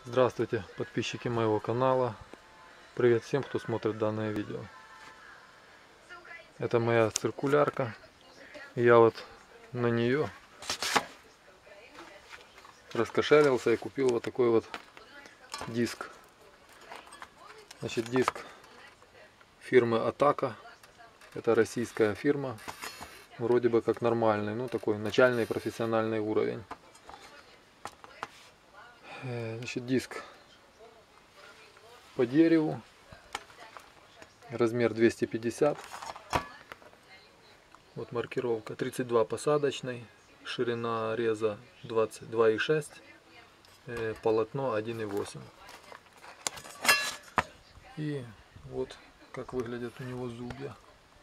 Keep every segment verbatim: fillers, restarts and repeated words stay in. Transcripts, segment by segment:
Здравствуйте, подписчики моего канала. Привет всем, кто смотрит данное видео. Это моя циркулярка. Я вот на нее раскошелился и купил вот такой вот диск. Значит, диск фирмы Атака. Это российская фирма. Вроде бы как нормальный, ну такой начальный профессиональный уровень. Значит, диск по дереву, размер двести пятьдесят, вот маркировка, тридцать два посадочный, ширина реза двадцать два и шесть, полотно один и восемь. И вот как выглядят у него зубья.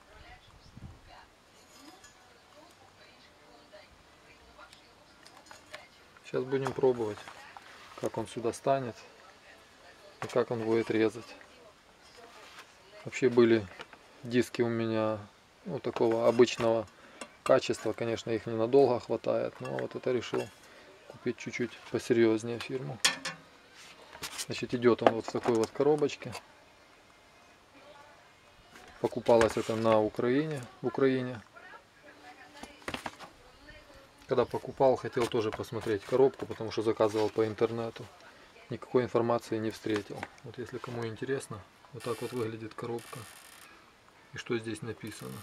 Сейчас будем пробовать, как он сюда станет и как он будет резать. Вообще были диски у меня ну, такого обычного качества, конечно, их ненадолго хватает, но вот это решил купить чуть-чуть посерьезнее фирму. Значит, идет он вот в такой вот коробочке. Покупалось это на Украине, в Украине. Когда покупал, хотел тоже посмотреть коробку, потому что заказывал по интернету. Никакой информации не встретил. Вот если кому интересно, вот так вот выглядит коробка. И что здесь написано.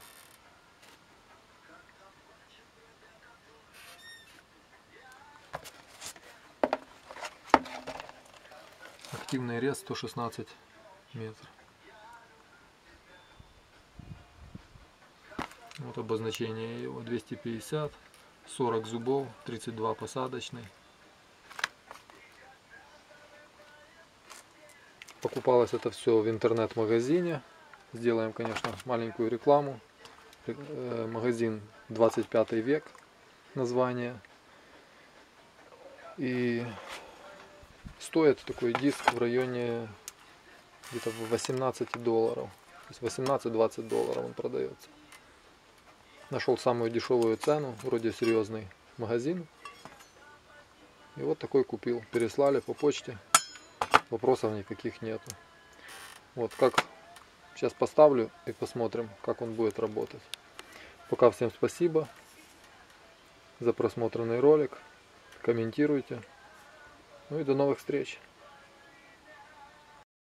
Активный рез сто шестнадцать метров. Вот обозначение его: двести пятьдесят, сорок зубов, тридцать два посадочный. Покупалось это все в интернет-магазине. Сделаем, конечно, маленькую рекламу. Магазин двадцать пятый век, название. И стоит такой диск в районе где-то восемнадцати долларов. То есть восемнадцать-двадцать долларов он продается. Нашел самую дешевую цену, вроде серьезный магазин. И вот такой купил. Переслали по почте. Вопросов никаких нету. Вот как сейчас поставлю и посмотрим, как он будет работать. Пока всем спасибо за просмотренный ролик. Комментируйте. Ну и до новых встреч.